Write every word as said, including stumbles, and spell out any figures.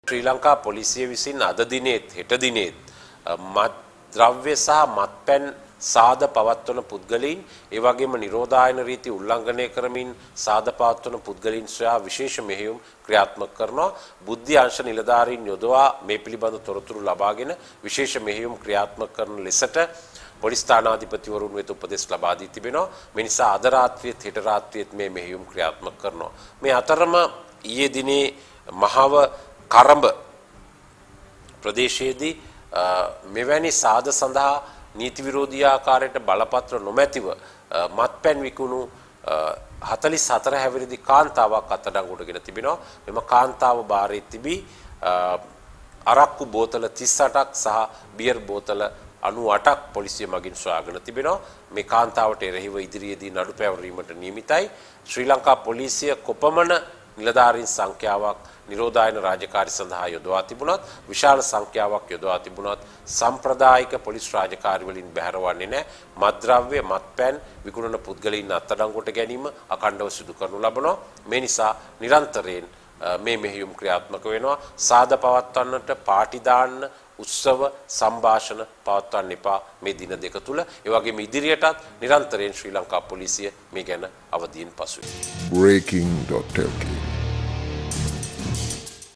ශ්‍රී ලංකා පොලිසිය විසින් අද දිනේත් හෙට දිනේත් මත් ද්‍රව්‍ය සහ මත්පැන් සාද පවත්වන පුද්ගලයින් ඒ වගේම නිරෝධායන රීති උල්ලංඝනය කරමින් සාද පවත්වන පුද්ගලයින් සොයා විශේෂ මෙහෙයුම් ක්‍රියාත්මක කරනවා. බුද්ධි අංශ නිලධාරීන් යොදවා මේ පිළිබඳ තොරතුරු ලබාගෙන විශේෂ මෙහෙයුම් ක්‍රියාත්මක කරන ලෙසට පොලිස් ස්ථානාධිපතිවරුන් වෙත උපදෙස් ලබා දී තිබෙනවා. මේ නිසා අද රාත්‍රියේත් හෙට රාත්‍රියේත් මේ මෙහෙයුම් ක්‍රියාත්මක කරනවා. මේ අතරම ඊයේ දිනේ මහව කරඹ ප්‍රදේශයේදී මෙවැනි සාද සඳහා නීති විරෝධී ආකාරයට බලපත්‍ර නොමැතිව මත්පැන් විකුණු හතළිස් හතර හැවිරිදි කාන්තාවක් අත්අඩංගුවටගෙන තිබෙනවා. මෙම කාන්තාව බාරයේ තිබී අරක්කු බෝතල තිස් අටක් සහ බියර් බෝතල අනූ අටක් පොලිසිය මගින් සොයාගෙන තිබෙනවා. මේ කාන්තාවට එරෙහිව ඉදිරියේදී නඩු පැවරීමට නියමිතයි. ශ්‍රී ලංකා පොලිසිය කොපමණ නිලධාරීන් සංඛ්‍යාවක් නිරෝධායන රාජකාරී සඳහා යොදවා තිබුණත් විශාල සංඛ්‍යාවක් යොදවා තිබුණත් සම්ප්‍රදායික පොලිස් රාජකාරී වලින් බැහැරවන්නේ නැහැ. මත්ද්‍රව්‍ය මත්පැන් විකුණන පුද්ගලයන් අත්අඩංගුවට ගැනීම අඛණ්ඩව සිදු කරනු ලබනවා. මේ නිසා නිරන්තරයෙන් මේ මෙහෙයුම් ක්‍රියාත්මක වෙනවා. සාද පවත්වන්නට පාටි දාන්න උත්සව සංഭാෂණ පවත්වන්න එපා මේ දින දෙක තුල. ඒ වගේම ඉදිරියටත් නිරන්තරයෙන් ශ්‍රී ලංකා පොලිසිය මේ ගැන අවධියෙන් පසුවේ. breaking dot l k